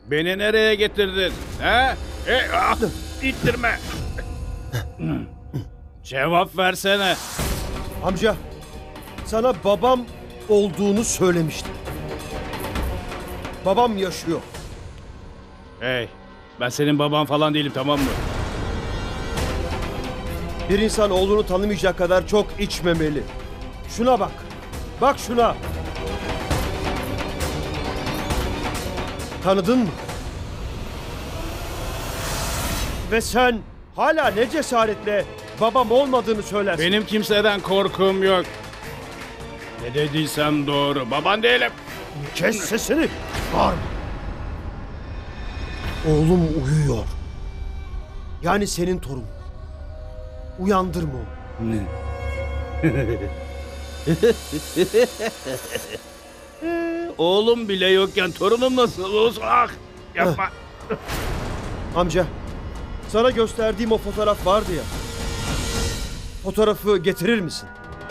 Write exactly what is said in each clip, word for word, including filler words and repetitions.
Beni nereye getirdin? He? E, ah, ittirme. Cevap versene. Amca, sana babam olduğunu söylemiştim. Babam yaşıyor. Hey, ben senin baban falan değilim, tamam mı? Bir insan oğlunu tanımayacak kadar çok içmemeli. Şuna bak. Bak şuna. Tanıdın mı? Ve sen hala ne cesaretle babam olmadığını söylersin. Benim kimseden korkum yok. Ne dediysem doğru. Baban değilim. Kes sesini. Bağırma. Oğlum uyuyor. Yani senin torun. Uyandırma onu. Oğlum bile yokken torunum nasıl olsun? Ah, yapma. Amca, sana gösterdiğim o fotoğraf vardı ya. Fotoğrafı getirir misin?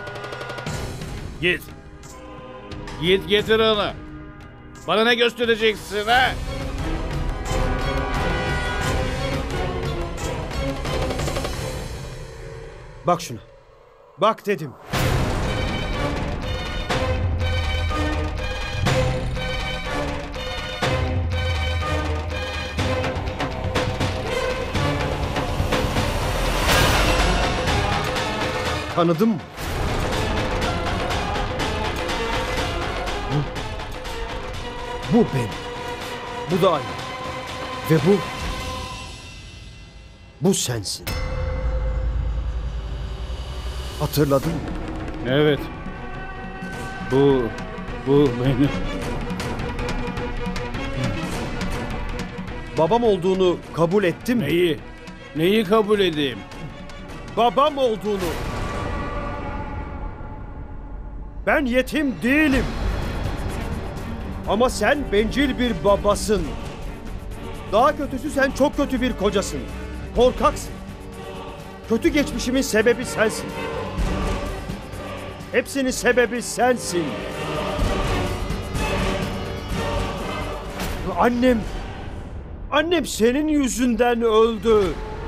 Git. Git getir onu. Bana ne göstereceksin ha? Bak şuna. Bak dedim. Tanıdın mı? Bu. Bu benim. Bu da aynı. Ve bu... Bu sensin. Hatırladın mı? Evet. Bu, bu benim. Babam olduğunu kabul ettim mi? Neyi? Neyi kabul edeyim? Babam olduğunu. Ben yetim değilim. Ama sen bencil bir babasın. Daha kötüsü sen çok kötü bir kocasın. Korkaksın. Kötü geçmişimin sebebi sensin. Hepsinin sebebi sensin. Annem, annem senin yüzünden öldü.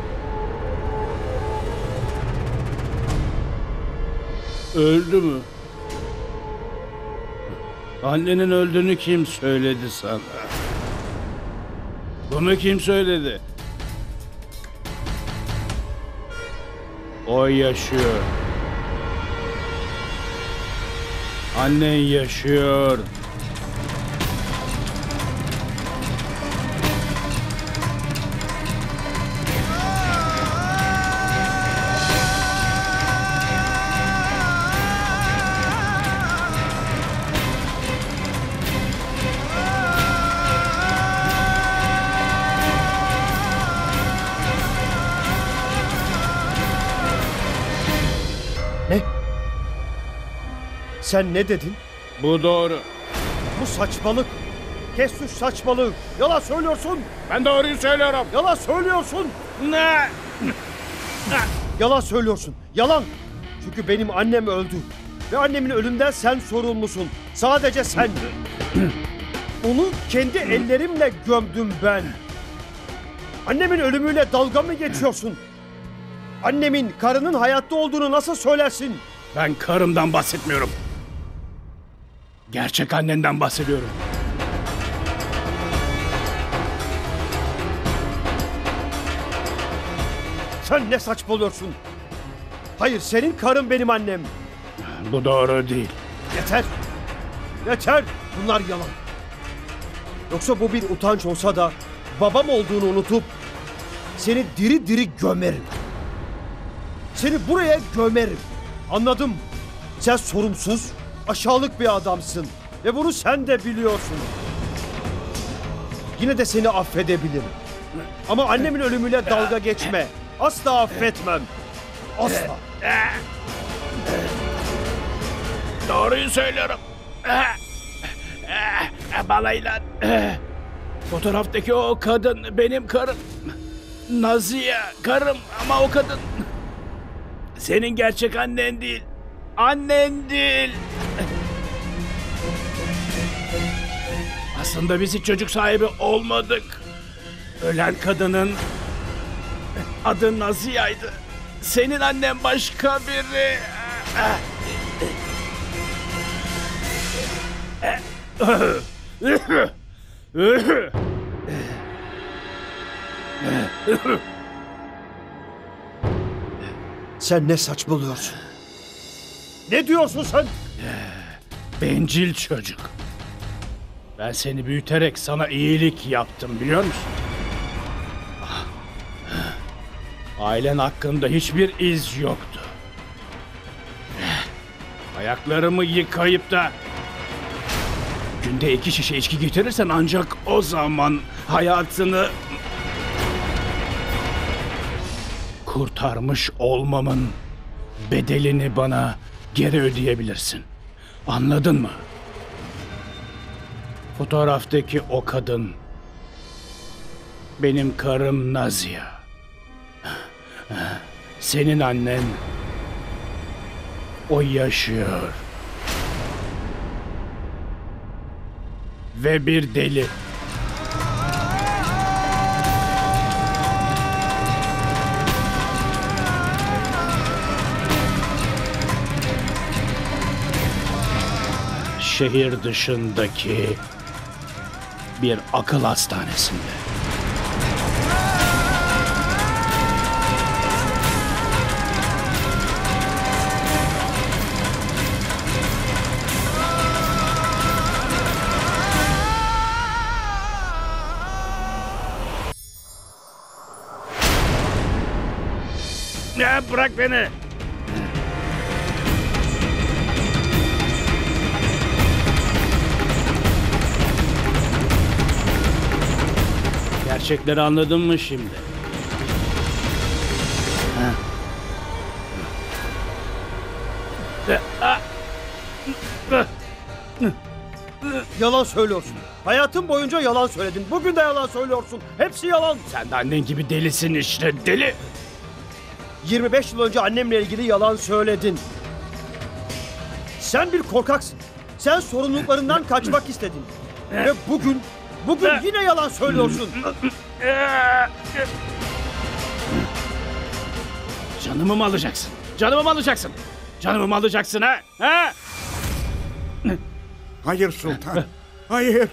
Öldü mü? Annenin öldüğünü kim söyledi sana? Bunu kim söyledi? O yaşıyor. Annen yaşıyor. Ne? Sen ne dedin? Bu doğru. Bu saçmalık. Kes şu saçmalığı. Yalan söylüyorsun. Ben doğruyu söylüyorum. Yalan söylüyorsun. Ne? Yalan söylüyorsun. Yalan. Çünkü benim annem öldü. Ve annemin ölümünden sen sorumlusun. Sadece sen. Onu kendi ellerimle gömdüm ben. Annemin ölümüyle dalga mı geçiyorsun? Annemin, karının hayatta olduğunu nasıl söylersin? Ben karımdan bahsetmiyorum. Gerçek annenden bahsediyorum. Sen ne saçmalıyorsun? Hayır, senin karın benim annem. Bu doğru değil. Yeter. Yeter. Bunlar yalan. Yoksa bu bir utanç olsa da babam olduğunu unutup seni diri diri gömerim. Seni buraya gömerim. Anladım. Sen sorumsuz, aşağılık bir adamsın. Ve bunu sen de biliyorsun. Yine de seni affedebilirim. Ama annemin ölümüyle dalga geçme. Asla affetmem. Asla. Doğruyu söylüyorum. Balayla. Fotoğraftaki o kadın benim karım. Naziye karım ama o kadın senin gerçek annen değil. Annen değil. Aslında biz hiç çocuk sahibi olmadık. Ölen kadının adı Naziya'ydı. Senin annen başka biri. Sen ne saçmalıyorsun? Ne diyorsun sen? Bencil çocuk. Ben seni büyüterek sana iyilik yaptım, biliyor musun? Ailen hakkında hiçbir iz yoktu. Ayaklarımı yıkayıp da günde iki şişe içki getirirsen ancak o zaman hayatını kurtarmış olmamın bedelini bana geri ödeyebilirsin. Anladın mı? Fotoğraftaki o kadın benim karım Naziya. Senin annen o yaşıyor. Ve bir deli. Şehir dışındaki bir akıl hastanesinde. Ya bırak beni. Gerçekleri anladın mı şimdi? Ha. Yalan söylüyorsun. Hayatın boyunca yalan söyledin. Bugün de yalan söylüyorsun. Hepsi yalan. Sen de annen gibi delisin işte, deli. yirmi beş yıl önce annemle ilgili yalan söyledin. Sen bir korkaksın. Sen sorumluluklarından kaçmak istedin. Ve bugün, bugün yine yalan söylüyorsun. Canımı mı alacaksın? Canımı mı alacaksın? Canımı mı alacaksın ha? Ha? Hayır sultan. Hayır.